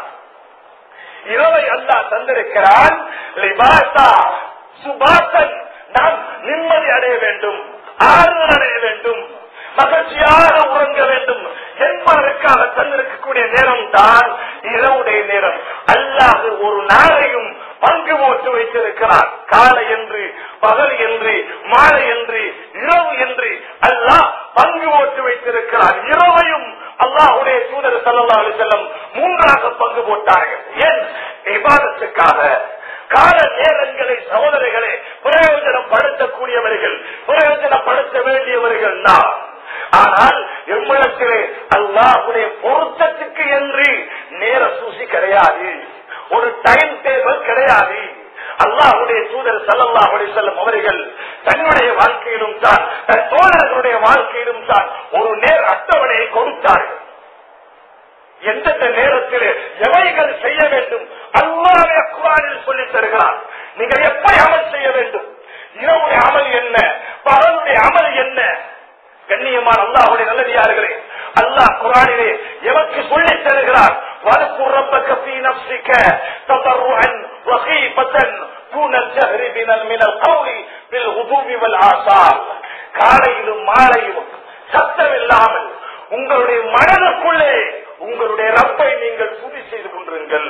இரவை அல்லாஹ் தந்திருக்கிறான். லிபாசா சுபாசன், நாம் நிம்மதி அடைய வேண்டும், ஆறுதல் அடைய வேண்டும், மகிழ்ச்சியாக உறங்க வேண்டும் என்பதற்காக தந்திருக்கக்கூடிய நேரம் தான் இரவுடைய நேரம். அல்லாஹ் ஒரு நாளையும் பங்கு போட்டு வைத்திருக்கிறார். காலை என்று, பகல் என்று, மாலை என்று, இரவு என்று அல்லாஹ் பங்கு போட்டு வைத்திருக்கிறார். இரவையும் அல்லாஹ்வுடைய தூதர் ஸல்லல்லாஹு அலைஹி வஸல்லம் மூன்றாக பங்கு போட்டார்கள். ஏன்? இபாதத்துக்காக. கால நேரங்களை சகோதரர்களே பிரயோஜனப்படுத்தக்கூடியவர்கள், பிரயோஜனப்படுத்த வேண்டியவர்கள் தான். ஆனால் எம்மிடத்திலே அல்லாஹ்வுடைய பொருத்தத்துக்கு என்று நேர சூசி கிடையாது, ஒரு டைம் டேபிள் கிடையாது. அல்லாஹ்வுடைய தூதர் ஸல்லல்லாஹு அலைஹி வஸல்லம் அவர்கள் தன்னுடைய வாழ்க்கையிலும் தான், தன் தோழர்களுடைய வாழ்க்கையிலும் தான் ஒரு நேர அட்டவணையை கொடுத்தார்கள். எந்தெந்த நேரத்தில் எவைகள் செய்ய வேண்டும் அல்லாஹ்வே குர்ஆனில் சொல்லித் தருகிறார். நீங்கள் எப்படி அமல் செய்ய வேண்டும், இரவுடைய அமல் என்ன, பகலுடைய அமல் என்ன? கண்ணியமான அல்லாஹ்வுடைய நல்லடியார்களே, அல்லாஹ் குர்ஆனிலே எமக்கு சொல்லித் தருகிறார். வذكر ربك في نفسك تضرعا وخيفة دون الجهر من القول بالغدو والآصال. காலையிலும் மாலையிலும் சத்தமில்லாமல் உங்களுடைய மனதுக்குள்ளே உங்களுடைய ரப்பை நீங்கள் துதி செய்து கொண்டிருங்கள்.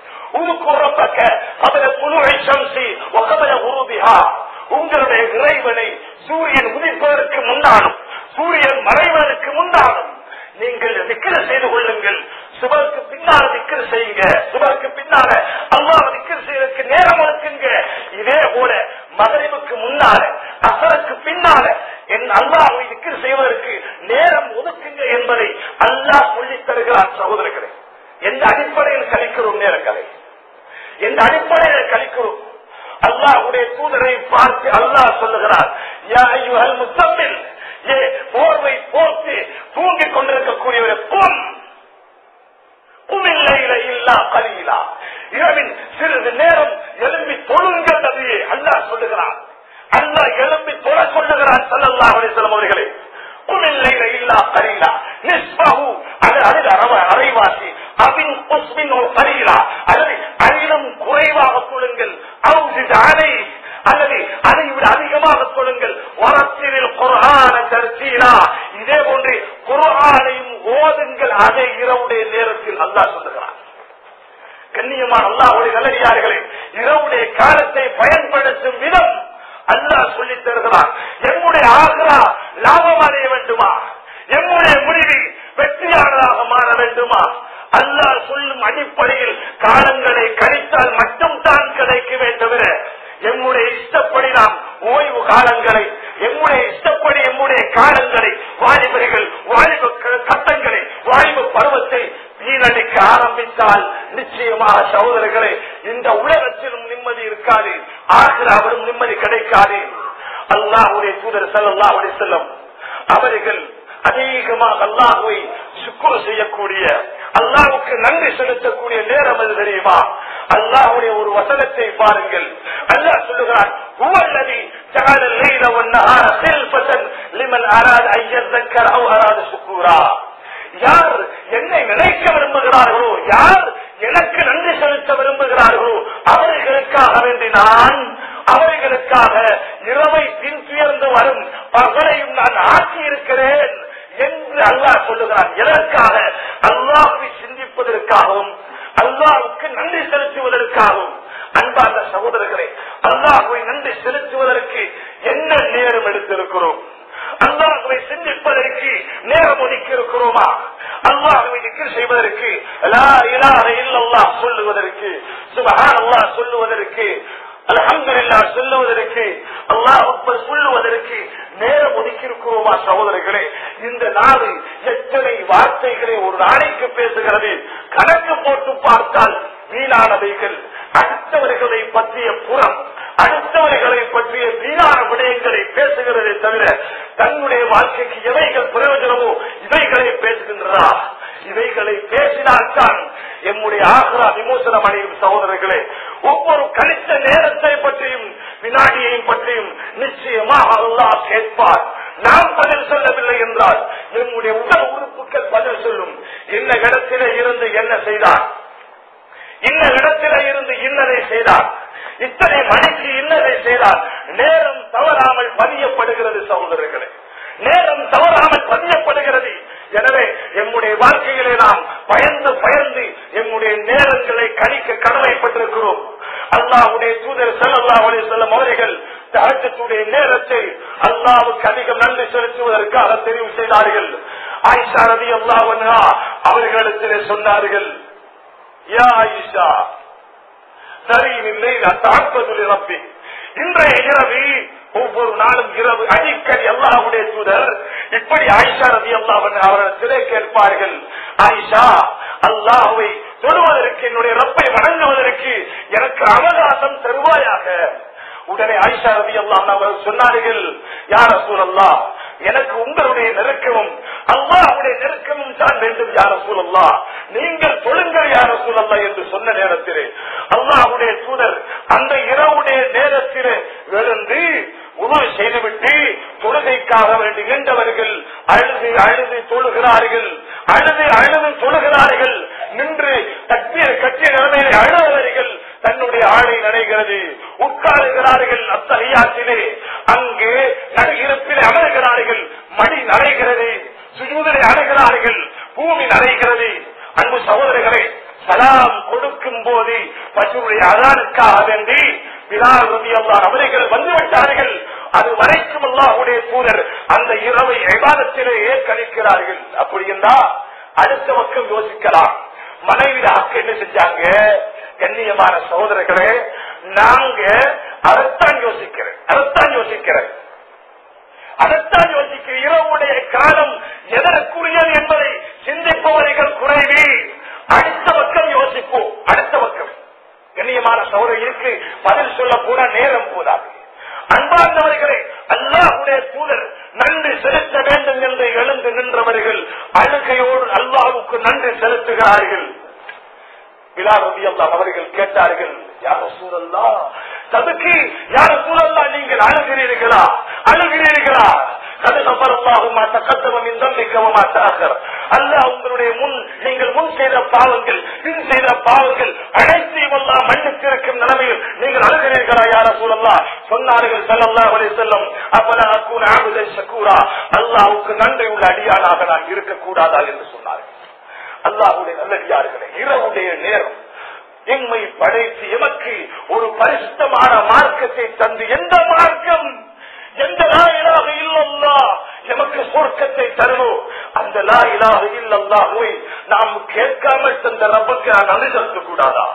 உங்களுடைய இறைவனை சூரியன் உதிப்பதற்கு முன்னாலும் சூரியன் மறைவதற்கு முன்னாலும் நீங்கள் திக்ர் செய்து கொள்ளுங்கள். சுபருக்கு பின்னால திக்ர் செய்யுங்க, சுபருக்கு பின்னால அல்லாஹ் திக்ர் செய்வதற்கு நேரம் ஒதுக்குங்க. இதே போல மகரிபுக்கு முன்னால அசருக்கு பின்னால என் அல்லாஹ்வை திக்ர் செய்வதற்கு நேரம் ஒதுக்குங்க என்பதை அல்லாஹ் சொல்லித் தருகிறார். சகோதரர்களே, எந்த அடிப்படையில் கழிக்கிறோம் நேரங்களை? எந்த அடிப்படையில் கழிக்கிறோம்? அல்லாஹ்வுடைய தூதரை பார்த்து அல்லாஹ் சொல்லுகிறார், யா அய்யுஹல் முஸம்மில், ஏ போர்வை போர்த்து தூங்கிக் கொண்டிருக்கக்கூடியவரை, கும் குமில் லைல இல்லா கலீலா, இரவின் சிறிது நேரம் எழும்பி தொழுங்கள் நபியே அல்லாஹ் சொல்லுகிறார். அல்லாஹ் எழும்பி தொழ சொல்லுகிறார் ஸல்லல்லாஹு அலைஹி வஸல்லம் அவர்களே. குமில் லைல இல்லா கலீலா நிஸ்பஹு, அது அதில் அரைவாசி, அபின் குஸ்மின் கலீலா, அல்லது அதிலும் குறைவாக தொழுங்கள், அவுஜித் அலை, அல்லது அதை விட அதிகமாக தொழுங்கள், வரத்தினில் குர்ஆன தர்தீலா, இதே போன்று குர்ஆனையும் ஓதுங்கள் அதே இரவுடைய நேரத்தில் அல்லாஹ் சொல்லுகிறார். கண்ணியமான அல்லாஹ்வுடைய நல்லடியார்களே, இரவுடைய காலத்தை பயன்படுத்தும் விதம் அல்லாஹ் சொல்லித் தருகிறார். எம்முடைய ஆக்ரா லாபம் அடைய வேண்டுமா, எம்முடைய முடிவு வெற்றியாளராக மாற வேண்டுமா, அல்லாஹ் சொல்லும் அடிப்படையில் காலங்களை கழித்தால் மட்டும் தான் கிடைக்குமே தவிர எம்முடைய இஷ்டப்படி நாம் ஓய்வு காலங்களை, எம்முடைய இஷ்டப்படி எம்முடைய காலங்களை வாலிபர்கள் வாலிப கட்டங்களை வாலிப பருவத்தை வீணடிக்க ஆரம்பித்தால் நிச்சயமாக சகோதரர்களே இந்த உலகத்திலும் நிம்மதி இருக்காது, ஆகிராவிலும் நிம்மதி கிடைக்காது. அல்லாஹ்வுடைய தூதர் ஸல்லல்லாஹு அலைஹி வஸல்லம் அவர்கள் அதிகமாக அல்லாஹ்வை சுக்ர் செய்யக்கூடிய, அல்லாஹ்வுக்கு நன்றி செலுத்தக்கூடிய நேரம் அது தெரியுமா? அல்லாஹ்வுடைய ஒரு வசனத்தை பாருங்கள். அல்லாஹ் சொல்லுகிறான், ஹுவல்லதி ஜஅல லைல வன்-நஹார ஸில்ஃபதன் லிமன் அராத அன் யذكر அவ் அராத ஷுக்கூரா. யார் என்னை நினைக்க விரும்புகிறார்களோ, யார் எனக்கு நன்றி செலுத்த விரும்புகிறார்களோ அவர்களுக்காக வேண்டி நான் அவர்களுக்காக இரவை பின்துயர்ந்து வரும் பகலையும் நான் ஆக்கி இருக்கிறேன் என்று அல்லாஹ் சொல்லுகிறான். எதற்காக? அல்லாஹ்வை சிந்திப்பதற்காகவும் அல்லாஹ்வுக்கு நன்றி செலுத்துவதற்காகவும். அன்பார்ந்த சகோதரர்களே, அல்லாஹ்வை நன்றி செலுத்துவதற்கு என்ன நேரம் எடுத்திருக்கிறோம்? அல்லாஹ்வை சிந்திப்பதற்கு நேரம் ஒதுக்கி இருக்கிறோமா? அல்லாஹ்வை திக்ர் செய்வதற்கு, லா இலாஹ இல்லல்லாஹ் சொல்லுவதற்கு, சுப்ஹானல்லாஹ் சொல்லுவதற்கு, அல்ஹம்துலில்லாஹ் சொல்லுவதற்கு, அல்லாஹ் அக்பர் சொல்லுவதற்கு நேரம் ஒதுக்கி இருக்கிறோமா? சகோதரர்களே, இந்த நாடு எத்தனை வார்த்தைகளை ஒரு நாளைக்கு பேசுகிறது. கணக்கு போட்டு பார்த்தால் வீணானவைகள், அடுத்தவர்களை பற்றிய புறம், அடுத்தவர்களை பற்றிய வீணான விடயங்களை பேசுகிறதை தவிர தன்னுடைய வாழ்க்கைக்கு எவைகள் பிரயோஜனமோ இவைகளை பேசுகின்றதா? இவைகளை பேசினால்தான் எம்முடைய ஆக்ரா விமோசனம் அடையும். சகோதரர்களே, ஒவ்வொரு கணித்த நேரத்தை பற்றியும் வினாடியையும் பற்றியும் நிச்சயமாக அல்லாஹ் கேட்பார். நாம் பதில் சொல்லவில்லை என்றால் எம்முடைய உடல் உறுப்புகள் பதில் சொல்லும். இன்ன இடத்திலே இருந்து என்ன செய்தார், இன்ன இடத்திலே இருந்து இன்னதை செய்தார், இத்தனை மணிக்கு இன்னதை செய்தார். நேரம் தவறாமல் பதியப்படுகிறது. சகோதரர்களே, நேரம் தவறாமல் பதியப்படுகிறது. எனவே எம்முடைய வாழ்க்கையிலே நாம் பயந்து பயந்து எம்முடைய நேரங்களை கணிக்க கடமைப்பட்டிருக்கிறோம். அல்லாஹ்வுடைய தூதர் ஸல்லல்லாஹு அலைஹி வஸல்லம் அவர்கள் தஹஜ்ஜுடைய நேரத்தை அல்லாஹ்வுக்கு அதிகம் நன்றி செலுத்துவதற்காக தெரிவு செய்தார்கள். ஆயிஷா ரலியல்லாஹு அன்ஹா அவர்களிடத்திலே சொன்னார்கள், யா ஆயிஷா தரீனில் லைலா தஅப்பது லிரப்பி. இன்றைய இரவு, ஒவ்வொரு நாளும் இரவு அடிக்கடி அல்லாஹ்வுடைய தூதர் இப்படி ஆயிஷா ரலியல்லாஹு அன்ஹா அவர்களிடத்திலே கேட்பார்கள், ஆயிஷா, அல்லாஹ்வை தொழுவதற்கு, என்னுடைய ரப்பை வணங்குவதற்கு எனக்கு அவகாசம் தருவாயாக. உடனே ஆயிஷா ரலியல்லாஹு அன்ஹா அவர்கள் சொன்னார்கள், யா ரசூலல்லாஹ், எனக்கு உங்களுடைய நெருக்கமும் அல்லாஹ்வுடைய நெருக்கமும் தான் வேண்டும் யா ரசூலல்லாஹ், நீங்கள் தொழுங்கள் யா ரசூலல்லாஹ் என்று சொன்ன நேரத்திலே அல்லாஹ்வுடைய தூதர் அந்த இரவுடைய நேரத்திலே எழுந்து உது செய்துவிட்டு தொழுகைக்காக வேண்டி நின்றவர்கள் அழுது அழுது தொழுகிறார்கள், அழுது அழுது தொழுகிறார்கள். நின்று தக்பீர் கட்டிய நிலைமையிலே அழுதவர்கள் தன்னுடைய ஆடை நடைகிறது, உட்காருகிறார்கள் அத்தஹியாத்திலே, அங்கே நடுகிருப்பிலே அமர்கிறார்கள், மடி நடைகிறது, சுஜூதிலே அடைகிறார்கள், பூமி நடைகிறது. அன்பு சகோதரர்களே, சலாம் கொடுக்கும் போது பஜ்ருடைய அதானுக்காக வேண்டி பிலால் ரலியல்லாஹு அவர்கள் வந்துவிட்டார்கள். அது வரைக்கும் அல்லாஹ்வுடைய தூதர் அந்த இரவை இபாதத்திலே ஏற்கணிக்கிறார்கள். அப்படி என்றால் அடுத்த பக்கம் யோசிக்கலாம், மனைவி ஹக்கு என்ன செஞ்சாங்க? கண்ணியமான சகோதரர்களே, நாங்க அதைத்தான் யோசிக்கிறேன் அதைத்தான் யோசிக்கிறேன் அதைத்தான் யோசிக்கிற இரவுடைய காலம் எதற்குரியது என்பதை சிந்திப்பவர்கள் குறைவே. அடுத்த பக்கம் யோசிப்போம். அடுத்த பக்கம் கண்ணியமான சகோதரர்களுக்கு பதில் சொல்ல கூட நேரம் போதாது. அன்பார்ந்தவர்களே, அல்லாஹ்வுடைய தூதர் நன்றி செலுத்த வேண்டும் என்று எழுந்து நின்றவர்கள் அழுகையோடு அல்லாஹ்வுக்கு நன்றி செலுத்துகிறார்கள். பிலால் ரலியல்லாஹு அவர்கள் கேட்டார்கள், யா ரசூலல்லாஹ், ததுக்கி யா ரசூலல்லாஹ், நீங்கள் அழுகிறீர்களா அழுகிறீர்களா? கது கஃபரல்லாஹு மா தகத்தம மின் தம்பிக வ மா தஅக்கர். அல்லாஹ் உங்களுடைய முன் நீங்கள் முன் செய்த பாவங்கள், பின் செய்த பாவங்கள் அனைத்தையும் அல்லாஹ் மன்னித்திருக்கும் நிலைமையில் நீங்கள் அழுகிறீர்களா யா ரசூலல்லாஹ்? சொன்னார்கள் ஸல்லல்லாஹு அலைஹி வஸல்லம், அஃபலா அகூன அப்தன் ஷக்கூரா, அல்லாஹ்வுக்கு நன்றி உள்ள அடியானாக நான் இருக்கக்கூடாதா என்று சொன்னார்கள். அல்லாஹ்வுடைய நல்லடியார்களே, இரவுடைய நேரம் எம்மை படைத்து எமக்கு ஒரு பரிசுத்தமான மார்க்கத்தை தந்து, எந்த மார்க்கம், எந்த லா இலாஹ இல்லல்லாஹ் எமக்கு சொர்க்கத்தை தருமோ அந்த லா இலாஹ இல்லல்லாஹ்வை நாம் கேட்காமல் தந்த ரப்புக்கு நான் நன்றி செலுத்த கூடாதா?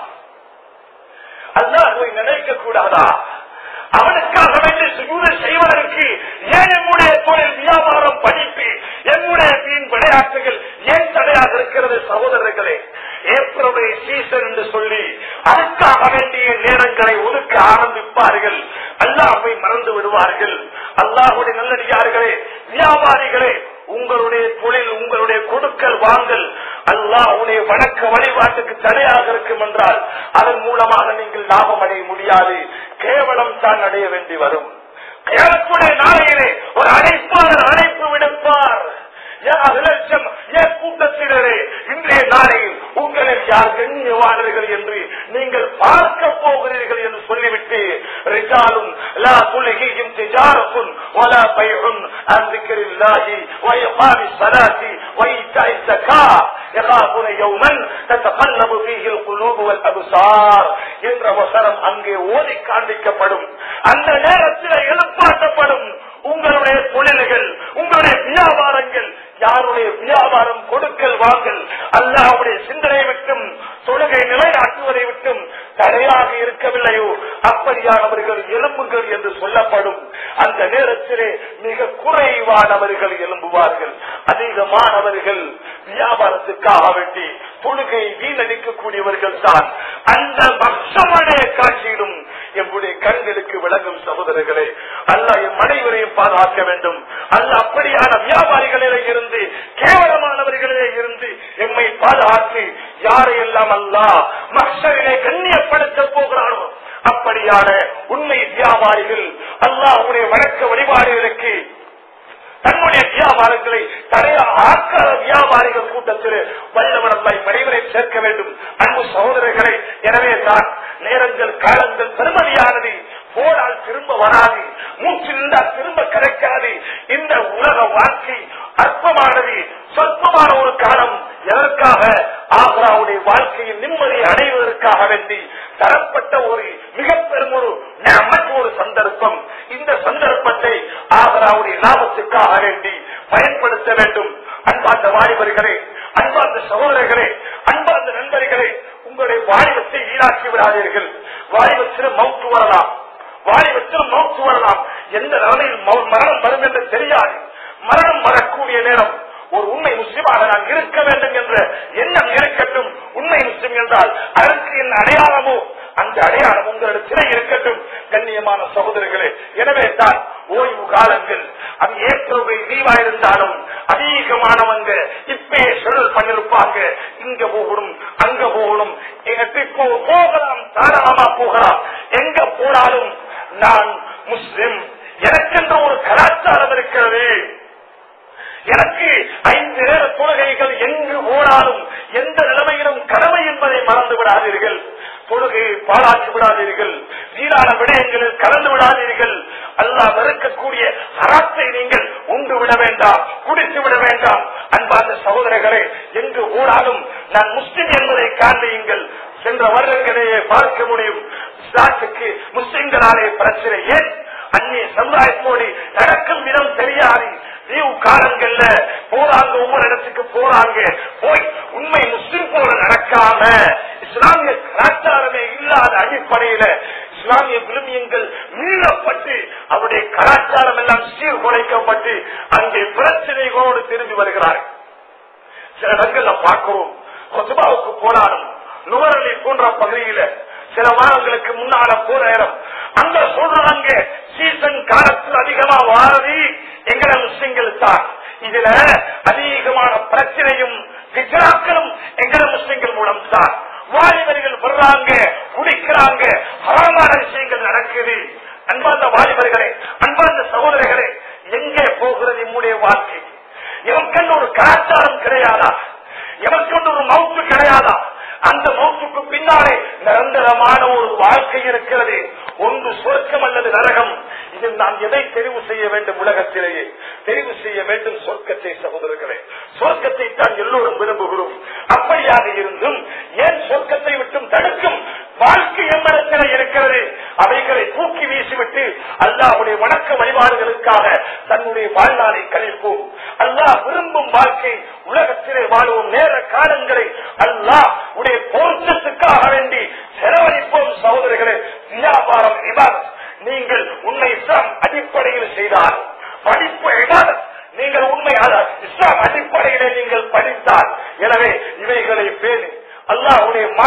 அல்லாஹ்வை நினைக்க கூடாதா? அவனுக்காக வேண்டி சுஜூத் செய்வதற்கு ஏன் நம்முடைய தொழில் வியாபாரம் படிப்பு என்னுடைய வீண் விளையாட்டுகள் ஏன் தடையாக இருக்கிறது சகோதரர்களே? ஏப்ரல் சீசன் என்று சொல்லி அதுக்காக வேண்டிய நேரங்களை ஒதுக்க ஆரம்பிப்பார்கள், அல்லாஹ்வை மறந்து விடுவார்கள். அல்லாஹ்வுடைய நல்லடியார்களே, வியாபாரிகளே, உங்களுடைய தொழில், உங்களுடைய கொடுக்கல் வாங்கல் அல்லாஹ்வுடைய வணக்க வழிபாட்டுக்கு தடையாக இருக்கும் என்றால் அதன் மூலமாக நீங்கள் லாபம் அடைய முடியாது, கேவலம் தான் அடைய வேண்டி வரும். கியாமத்துடைய நாளையிலே ஒரு அழைப்பாளர் அழைப்பு விடுப்பார், கூட்டத்தினரே, இன்றைய நாளையில் உங்களில் யார் கண்ணியவாளர்கள் என்று நீங்கள் பார்க்க போகிறீர்கள் என்று சொல்லிவிட்டு ரிஜாலும் லா துல்ஹிஹிம் திஜாரத்துன் வலா பைஉன் அன் ذிக்ரில்லாஹி வ இகாமிஸ் ஸலாத்தி வ ஈதாஇஸ் ஸகாத் யகாஃபுன யௌமன் ததகல்லபு ஃபீஹில் குலூபு வல் அப்சார் என்ற வசனம் அங்கே ஓதி காண்பிக்கப்படும். அந்த நேரத்தில் எழுப்பாட்டப்படும் உங்களுடைய தொழில்கள், உங்களுடைய வியாபாரங்கள், யாருடைய வியாபாரம் கொடுக்கல் வாங்கல் அல்லாஹ்வுடைய சிந்தனை விட்டும் தொழுகை நிலைநாட்டுவதை விட்டும் தடையாக இருக்கவில்லையோ அப்படியானவர்கள் எலும்புகள் என்று சொல்லப்படும். அந்த நேரத்திலே மிக குறைவானவர்கள் எழும்புவார்கள், அதிகமானவர்கள் வியாபாரத்துக்காக வேண்டி தொழுகை வீணடிக்கக்கூடியவர்கள் தான் அந்த மக்சமடைய காட்சியிலும் எங்களுடைய கண்களுக்கு விளங்கும். சகோதரர்களே, அல்லாஹ் எம் அனைவரையும் பாதுகாக்க வேண்டும். அல்லாஹ் அப்படியான வியாபாரிகளிலே இருந்து, கேவலமானவர்களிலே இருந்து எம்மை பாதுகாத்து யாரையெல்லாம் அல்லாஹ் மக்சரிலே கண்ணியப்படுத்த போகிறானோ அப்படியான உண்மை வியாபாரிகள் அல்லாஹ்வுடைய வணக்க வழிபாடுகளுக்கு தன்னுடைய வியாபாரங்களை தடையா ஆக்காத வியாபாரிகள் கூட்டத்தில் வல்லவர் அல்லாஹ் மனிதரை சேர்க்க வேண்டும். அன்பு சகோதரர்களை, எனவே தான் நேரங்கள் காலங்கள் பெருமதியானது, போனால் திரும்ப வராது, மூச்சு நின்றால் திரும்ப கிடைக்காது. இந்த உலக வாழ்க்கை அற்பமானது, சொற்பமான ஒரு காலம். எதற்காக? ஆக்ராவுடைய வாழ்க்கையில் நிம்மதியை அடைவதற்காக வேண்டி தரப்பட்ட ஒரு மிக பெரும் ஒரு ஒரு சந்தர்ப்பம். இந்த சந்தர்ப்பத்தை ஆக்ராவுடைய லாபத்துக்காக வேண்டி பயன்படுத்த வேண்டும். அன்பார்ந்த வாலிபர்களே, அன்பார்ந்த சகோதரர்களே, அன்பார்ந்த நண்பர்களே, உங்களுடைய வாலிபத்தை வீணாக்கி விடாதீர்கள். வாலிபத்திலும் மௌத்து வரலாம், வாலிபத்திலும் மௌத்து வரலாம். எந்த நிலையில் மரணம் வரும் என்று தெரியாது. மரணம் வரக்கூடிய நேரம் ஒரு உண்மை முஸ்லிமாக நான் இருக்க வேண்டும் என்ற எண்ணம் இருக்கட்டும். உண்மை முஸ்லிம் என்றால் அதற்கு என்ன அடையாளமோ அந்த அடையாளம் உங்களிடத்திலே இருக்கட்டும். கண்ணியமான சகோதரர்களே, எனவே தான் ஓய்வு காலங்கள் அது ஏற்றவை லீவா இருந்தாலும் அதிகமானவங்க இப்பே செலவு பண்ணிருப்பாங்க. இங்க போகணும், அங்க போகணும், போகலாம், தாராளமா போகலாம். எங்க போனாலும் நான் முஸ்லிம், எனக்கென்ற ஒரு கலாச்சாரம் இருக்கிறது, எனக்கு ஐந்து நேர தொழுகைகள் எங்கு போனாலும் எந்த நிலைமையிலும் கடமை என்பதை மறந்து விடாதீர்கள். தொழுகையை பாழாக்கி விடாதீர்கள், வீணான விடயங்களில் கலந்து விடாதீர்கள். அல்லாஹ் வெறுக்கக்கூடிய ஹராத்தை நீங்கள் உண்டு விட வேண்டாம், குடித்து விட வேண்டாம். அன்பார்ந்த சகோதரர்களே, எங்கு போனாலும் நான் முஸ்லிம் என்பதை காண்பியுங்கள். சென்ற வருடங்களையே பார்க்க முடியும். இஸ்லாத்துக்கு முஸ்லிம்களாலே பிரச்சனை ஏன்? அந்நிய சமுதாயத்தோடு நடக்கும் விதம் தெரியாது. லீவு காலங்கள்ல போறாங்க, ஒவ்வொரு இடத்துக்கு போறாங்க, போய் உண்மை முஸ்லிம் போல நடக்காம இஸ்லாமிய கலாச்சாரமே இல்லாத அடிப்படையில இஸ்லாமிய விழுமியங்கள் மீளப்பட்டு அவருடைய கலாச்சாரம் எல்லாம் சீர்குலைக்கப்பட்டு அங்கே பிரச்சனைகளோடு திரும்பி வருகிறார்கள். சில இடங்கள்ல பார்க்கிறோம், கொசுபாவுக்கு போனாலும் நுவரலி போன்ற பகுதியில சில வாரங்களுக்கு முன்னால போற இடம் அங்க சொல்றாங்க, சீசன் காலத்தில் அதிகமா வாரதி எங்களை முஸ்லிம்கள் தான். இதுல அதிகமான பிரச்சனையும் விஜராக்களும் எங்களை முஸ்லிம்கள் மூலம் தான். வாலிபர்கள் வர்றாங்க, குடிக்கிறாங்க, ஹராமான விஷயங்கள் நடக்குது. அன்பார்ந்த வாலிபர்களே, அன்பார்ந்த சகோதரர்களே, எங்கே போகிறது நம்முடைய வாழ்க்கை? எவன் ஒரு கலாச்சாரம் கிடையாதா? எவன் ஒரு மவுத்து கிடையாதா? அந்த மௌத்துக்கு பின்னாலே நிரந்தரமான ஒரு வாழ்க்கை இருக்கிறது. ஒன்று சொர்க்கம் அல்லது நரகம். இதில் நாம் எதை தெரிவு செய்ய வேண்டும்? உலகத்திலேயே தெரிவு செய்ய வேண்டும் சொர்க்கத்தை. சகோதரர்களே, சொர்க்கத்தை தான் எல்லோரும் விரும்புகிறோம். அப்படியாக இருந்தும் ஏன் சொர்க்கத்தை விட்டும் தடுக்கும் வாழ்க்கை எம்மடத்தில் இருக்கிறது? அவைகளை தூக்கி வீசிவிட்டு அல்லாஹ்வுடைய வணக்க வழிபாடுகளுக்காக தன்னுடைய வாழ்நாளை கழிப்போம். அல்லாஹ் விரும்பும் வாழ்க்கை உலகத்திலே வாழும் நேர காலங்களை அல்லாஹ் உடைய பொருத்தத்துக்காக வேண்டி செலவழிப்போம். சகோதரர்களே, வியாபாரம் இபாதத் நீங்கள் உண்மை இஸ்லாம் அடிப்படையில் செய்தால் படிப்பு இபாதத் நீங்கள் உண்மை இஸ்லாம்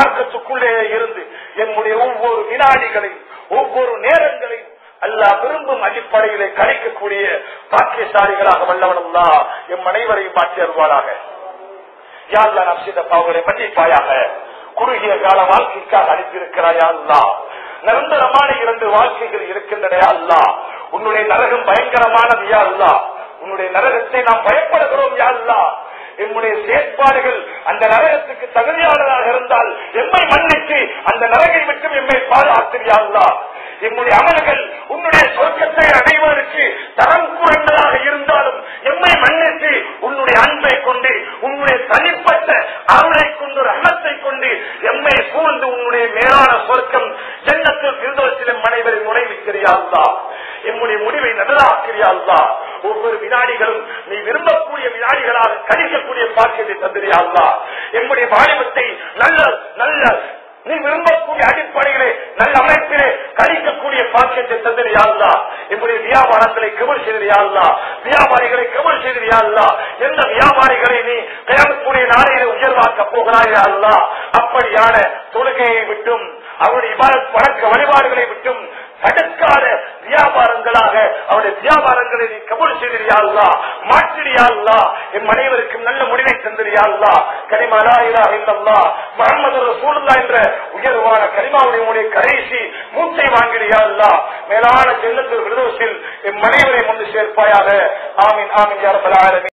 மார்க்கத்துக்குள்ளே இருந்து என்னுடைய ஒவ்வொரு வினாடிகளையும் ஒவ்வொரு நேரங்களையும் அல்லாஹ் விரும்பும் அடிப்படையிலே கழிக்கக்கூடிய பாக்கியசாலிகளாக வல்லவனல்லா எம் அனைவரையும் மாற்றி அருள்வாராக. யா அல்லாஹ் நாம் செய்த பாவங்களை மன்னிப்பாயாக. குறுகிய கால வாழ்க்கைக்காக அனுப்பியிருக்கிறாயா அல்லாஹ். நிரந்தரமான இரண்டு வாழ்க்கைகள் இருக்கின்றன அல்லாஹ். உன்னுடைய நரகம் பயங்கரமானது யா அல்லாஹ். உன்னுடைய நரகத்தை நாம் பயப்படுகிறோம் யா அல்லாஹ். என்னுடைய செயற்பாடுகள் அந்த நரகத்துக்கு தகுதியானதாக இருந்தால் எம்மை மன்னித்து அந்த நரகை விட்டு எம்மை பாதுகாத்தியா அல்லாஹ். என்னுடைய அமல்கள் உன்னுடைய சொர்க்கத்தை அடைவதற்கு தரம் குறைந்ததாக இருந்தாலும் எம்மை மன்னித்து உன்னுடைய அன்பை கொண்டு உன்னுடைய தனிப்பட்ட அருளை கொண்டு ரஹமத்தை கொண்டு எம்மை சூழ்ந்து உன்னுடைய மேலான சொர்க்கம் ஜன்னத்துல் ஃபிர்தௌஸில் மனைவரை நுழைவிக்கிறியா அல்லாஹ். என்னுடைய முடிவை நல்லதாக்கிறியா அல்லாஹ். ஒவ்வொரு வினாடிகளும் நீ விரும்பக்கூடிய வினாடிகளாக கழிக்கக்கூடிய பாக்கியத்தை தந்திரியா அல்லாஹ். என்னுடைய வாலிபத்தை நல்ல நல்ல நீ விரும்பக்கூடிய அடிப்படையிலே நல்ல அமைப்பிலே கழிக்கக்கூடிய பாக்கியத்தை தந்திரியா அல்லாஹ். என்னுடைய வியாபாரங்களை கபூல் செய்தியா அல்லாஹ். வியாபாரிகளை கபூல் செய்தியா அல்லாஹ். எந்த வியாபாரிகளை நீ கியாமத்துடைய நாளையிலே உயர்வாக்க போகிறாயா அல்லாஹ். அப்படியான தொழுகையை விட்டும் அவருடைய இபாதத் வணக்க வழிபாடுகளை விட்டும் தடுக்காத வியாபாரங்களாக அவருடைய வியாபாரங்களை நீ கபூல் செய்தியா அல்லாஹ். மாற்றியா அல்லாஹ். என் அனைவருக்கும் நல்ல முடிவை தந்திரியா அல்லாஹ். கலிமா லா இலாஹ இல்லல்லாஹ் முஹம்மது ரசூலுல்லாஹ் என்ற உயர்வான கலிமாவுடைய உடைய கடைசி மூச்சை வாங்கிறியா அல்லாஹ். மேலான ஜன்னத்துல் ஃபிர்தௌஸில் என் அனைவரையும் ஒன்று சேர்ப்பாயாக. ஆமீன் ஆமீன் யா ரப்பல் ஆலமீன்.